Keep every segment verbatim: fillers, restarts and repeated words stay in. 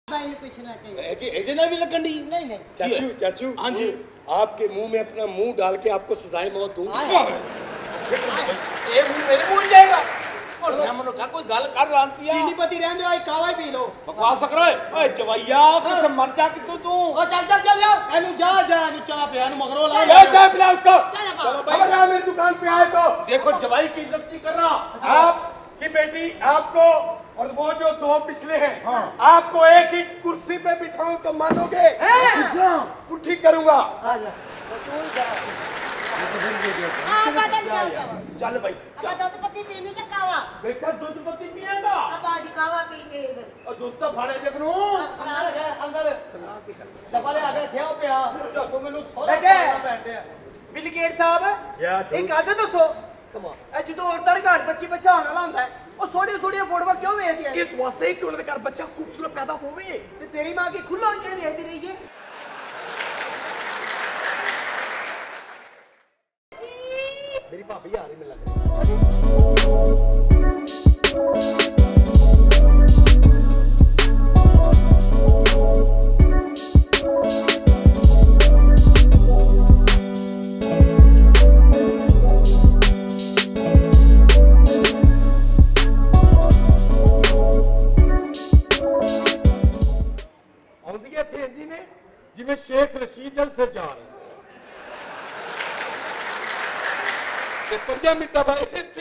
चाचू चाचू हाँ जी आपके मुंह में अपना मुंह डाल के आपको सजाए मौत दूं। ये मुंह मेरे मुंह जाएगा और सामने का कोई गल कर लांती है चीनी पत्ती रहने दो, आई कावा ही पी लो। बकवास कर रहे ओए जवैया किसे मर जा कि तू तू ओ चल चल चल यार एनु जा जा एनु चाय पिया एनु मगरो ला ले चाय पिला उसको। चलो भाई अगर मेरी दुकान पे आए तो देखो जवाई की इज्जत नहीं कर रहा। आप की बेटी आपको और वो जो दो पिछले हैं हाँ। आपको एक ही कुर्सी पे बिठाऊं तो मानोगे? पुट्ठी करूंगा। चल भाई दूध पत्ती पीनी के कावा बेटा दूध पत्ती पिएगा अब आज कावा पीते हैं और दूध तो फाड़े देखनू अंदर डब्बा ले आ गए थे पे आ तो मेनू सोना बैठे बिल गेट साहब एक आदत दसो कम ऑन ए जो औरतां दे घर बच्ची बच्चा होने वाला होंदा है ओ सोडी सोडी फोटो क्यों भेजती है? इस वास्ते कि उनके घर बच्चा खूबसूरत पैदा होवे ते तेरी मां की खुला अंजन भेजती रही है। मेरी भाभी आ रही मिल लग आउंदी थे जी ने जिवें शेख रशीद जल से जा रहे पंजा मिनट बाद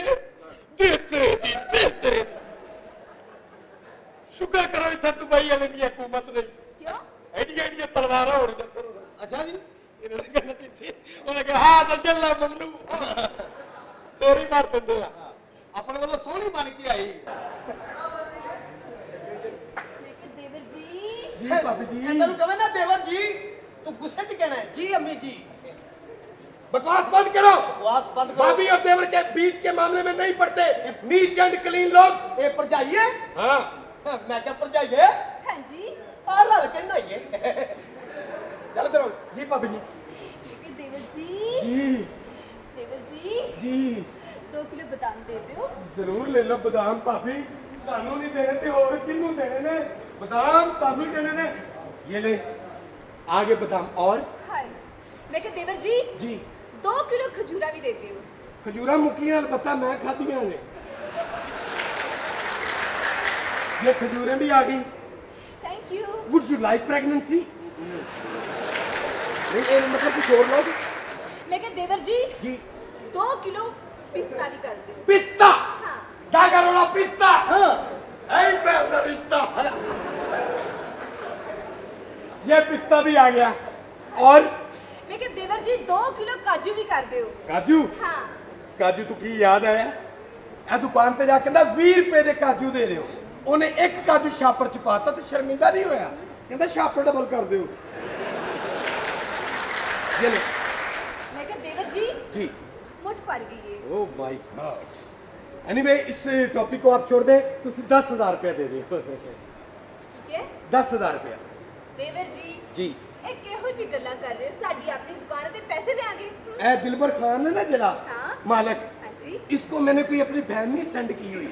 शुक्र करो इतना दुबई वाले की हुकूमत नहीं क्यों एडिया एडिया तलवार हो रही है। अच्छा जी इन्होंने कहना चाहिए उन्होंने कहा हाँ अल्लाह ममनू सोरी मार देंगे अपने वाला सोनी मान के आई। देवर जी जी भाभी जी अंदर कहे ना देवर जी तू गुस्से च कहना है जी अम्मी जी। बकवास बंद करो बकवास बंद करो। भाभी और देवर के बीच के मामले में नहीं पड़ते नीच एंड क्लीन लोग। ए पर जाइए हाँ मैं क्या पर जाइए हां जी और लल के नहाइए चलो चलो जी भाभी जी लेकिन देवर जी जी देवर जी जी दो किलो बादाम दे दो जरूर ले लो बादाम भाभी तानू नहीं देने थे और किन्नू देने ने बादाम तानू देने ने ये ले आगे बादाम और हाय मैं क्या देवर जी जी दो किलो खजूरा भी देती हूँ। खजूरा मुकियां अलबत्ता मैं खादियां ने ये खजूरें भी आ गई। Thank you. Would you like pregnancy? नहीं ये मतलब कुछ और लोग मैं क्या देवर जी जी दो किलो पिस्ता भी कर दो। पिस्ता हाँ डागर वाला पिस्ता हाँ ऐ पे अंदर रिश्ता ये पिस्ता भी आ गया और मैं क्या देवर जी दो किलो काजू भी कर दो। काजू हाँ काजू तू की याद आया ए दुकान पे जाके ना बीस रुपए दे काजू दे दियो उन्हें एक काजू छापर च पाता तो शर्मिंदा नहीं होया कहता छापर डबल कर दियो ये ले मैं क्या देवर जी जी मुठ भर गई है। ओह माय गॉड एनीवे इस टॉपिक को आप छोड़ दे तो दस हजार रुपया दे दे ठीक है दस हजार रुपया देवर जी जी ए केहो जी गल्ला कर रहे हो साडी अपनी दुकान ते पैसे देंगे। ए दिलबर खान है ना जरा हाँ? मालिक हाँ जी इसको मैंने कोई अपनी बहन नहीं सेंड की हुई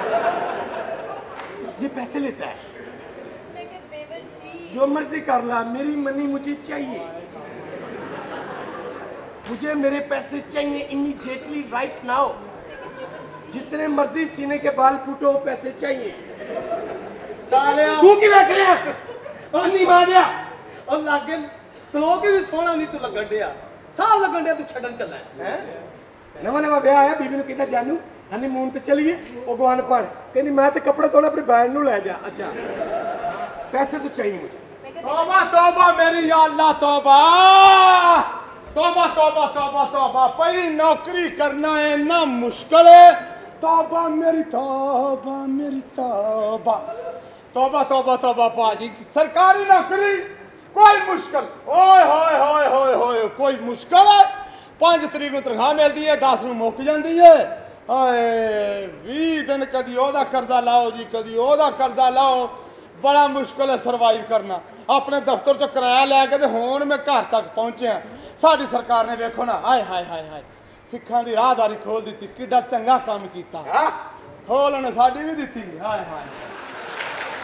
ये पैसे लेता है मैं क्या देवर जी जो मर्जी कर ला मेरी मनी मुझे चाहिए मुझे मेरे पैसे चाहिए इमीडिएटली राइट नाउ जितने मर्जी सीने के बाल फूटो पैसे चाहिए साले तू की देख रहे हैं अन्नी मारिया और लागे कलो के भी सोना नहीं तू लगन दिया साफ लगन दिया तू छड़न चला है हैं नवा नवा ब्याह आया बीबी ने कहता जानू हनीमून ते चलिए वो गवान पढ़ कहती मैं तो कपड़े धोने अपनी बहन नू ले जा। अच्छा पैसे तो चाहिए मुझे। तौबा तौबा मेरी या अल्लाह तौबा तौबा तौबा तौबा तौबा पई नौकरी करना है ना मुश्किल है तौबा मेरी तौबा मेरी तौबा तौबा तौबा तौबा पाजी सरकारी नौकरी कोई मुश्किल ओए होए होए होए होए कोई मुश्किल है पांच तरीक को तनख्वाह मिलती है दस नूं मुक जाती है हाय बीस दिन कदी ओदा कर्जा लाओ जी कदी ओदा कर्जा लाओ बड़ा मुश्किल है सरवाइव करना अपने दफ्तर चो किराया लैके ते हुण मैं घर तक पहुंचे साडी सरकार ने वेखो ना हाय हाय हाय हाय सिखां दी राहदारी खोल दी किड्डा चंगा काम कीता खोल उन्हें साडी भी दी हाय हाय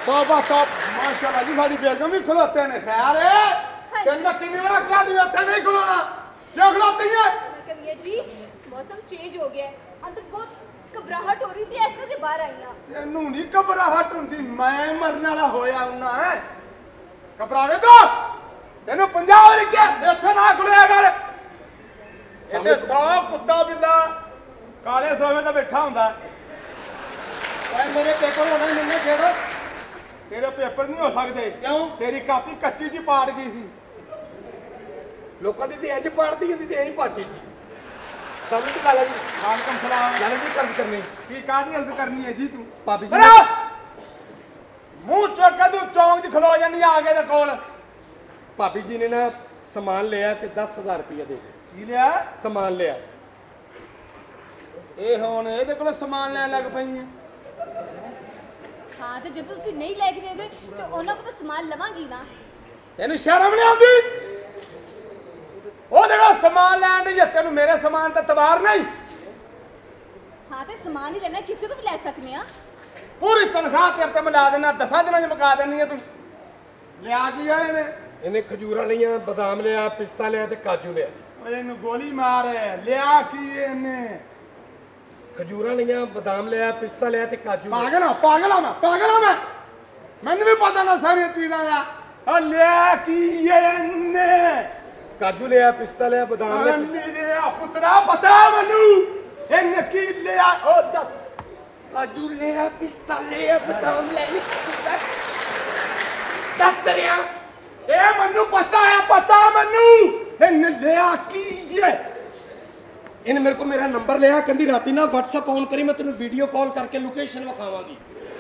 तौबा तौबा माशाल्लाह जी साडी बेगम भी खलोते ने खैर है हाँ तेन मैं कितनी बार कह दिया थे नहीं खलोना क्यों खलोती है मैं कह भैया जी मौसम चेंज हो गया है अंदर बहुत घबराहट हो रही सी इस करके बाहर आई हां तेनू नहीं घबराहट हुंदी मैं मरने वाला होया हुना है घबरावे तो तेनू पंजाब वाली क्या इत्थे ना खुलिया कर इत्थे सौ कुत्ता बिल्ला काले सोवे ते बैठा हुंदा ਓਏ ਮੇਰੇ ਪੇਪਰ ਹੋਣਾ ਮੈਨੂੰ ਛੇੜੋ तेरे पेपर नहीं हो सकते क्यों? तेरी कापी कच्ची जी पाड़ गई सी ਲੋਕਾਂ ਦੀ ਤੇ ਇੰਜ ਪਾੜਦੀ ਹੁੰਦੀ ਤੇ ਇੰਜ ਪਾਟੀ ਸੀ ਸਾਨੂੰ ਤਾਂ ਗੱਲ ਜੀ वालेकुम सलाम ਜਾਨੇ ਕੀ ਕਰਜ਼ ਕਰਨੀ की कादी अर्ज करनी है जी तू ਭਾਬੀ ਜੀ अरे मुंह चुक के तू चौंक च खलो जानी आगे दे कोल ਭਾਬੀ ਜੀ ਨੇ ਨਾ ਸਮਾਨ ਲਿਆ ਤੇ ਦਸ ਹਜ਼ਾਰ ਰੁਪਏ ਦੇ ਦੇ की लिया ਸਮਾਨ ਲਿਆ ਇਹ ਹੁਣ ਇਹਦੇ ਕੋਲ ਸਮਾਨ ਲੈਣ ਲੱਗ ਪਈ ਹੈ ਹਾਂ ਤੇ ਜਦੋਂ ਤੁਸੀਂ ਨਹੀਂ ਲੈ ਕੇ ਦੇਗੇ ਤੇ ਉਹਨਾਂ ਕੋਲ ਤਾਂ ਸਮਾਨ ਲਵਾਂਗੀ ਨਾ ਤੈਨੂੰ ਸ਼ਰਮ ਨਹੀਂ ਆਉਂਦੀ ਉਹਦੇ ਕੋਲ ਸਮਾਨ ਲੈਣ ਦੀ ਤੈਨੂੰ ਮੇਰੇ ਸਮਾਨ ਤੇ ਤਵਾਰ ਨਹੀਂ ਹਾਂ ਤੇ ਸਮਾਨ ਹੀ ਲੈਣਾ ਕਿਸੇ ਤੋਂ ਵੀ ਲੈ ਸਕਨੇ ਆ ਪੂਰੀ ਤਨਖਾਹ ਤੇਰੇ ਤੇ ਮਿਲਾ ਦੇਣਾ ਦਸਾਂ ਦਿਨਾਂ ਚ ਮੁਕਾ ਦੇਣੀ ਹੈ ਤੂੰ ਲਿਆ ਕੀ ਆ ਇਹਨੇ ਇਹਨੇ ਖਜੂਰਾਂ ਲਈਆਂ ਬਦਾਮ ਲਿਆ ਪਿਸਤਾ ਲਿਆ ਤੇ ਕਾਜੂ ਲਿਆ ਓਏ ਇਹਨੂੰ ਗੋਲੀ ਮਾਰ ਲਿਆ ਕੀ ਇਹਨੇ ਖਜੂਰਾਂ ਲਈਆਂ ਬਦਾਮ ਲਿਆ ਪਿਸਤਾ ਲਿਆ ਤੇ ਕਾਜੂ ਲਿਆ। ਪਾਗਲ ਆ ਪਾਗਲ ਆ ਮੈਂ ਪਾਗਲ ਆ ਮੈਂ ਮੈਨੂੰ ਵੀ ਪਤਾ ਨਾ ਸਾਰੀਆਂ ਚੀਜ਼ਾਂ ਦਾ ਆ ਲਿਆ ਕੀ ਇਹਨੇ ਕਾਜੂ ਲਿਆ ਪਿਸਤਾ ਲਿਆ ਬਦਾਮ ਲਿਆ ਮੇਰੇ ਪੁੱਤਰਾ ਪਤਾ ਮੈਨੂੰ ਇਹਨੇ ਕੀ ਲਿਆ ਉਹ ਦੱਸ ਕਾਜੂ ਲਿਆ ਪਿਸਤਾ ਲਿਆ ਬਦਾਮ ਲਿਆ ਦੱਸ ਦਰਿਆ ਇਹ ਮੈਨੂੰ ਪਤਾ ਹੈ ਪਤਾ ਮੈਨੂੰ ਇਹਨੇ ਲਿਆ ਕੀ ਇਹ ਇਹਨੇ ਮੇਰੇ ਕੋਲ ਮੇਰਾ ਨੰਬਰ ਲਿਆ ਕਹਿੰਦੀ ਰਾਤੀ ਨਾ WhatsApp ਔਨ ਕਰੀ ਮੈਂ ਤੈਨੂੰ ਵੀਡੀਓ ਕਾਲ ਕਰਕੇ ਲੋਕੇਸ਼ਨ ਵਿਖਾਵਾਂਗੀ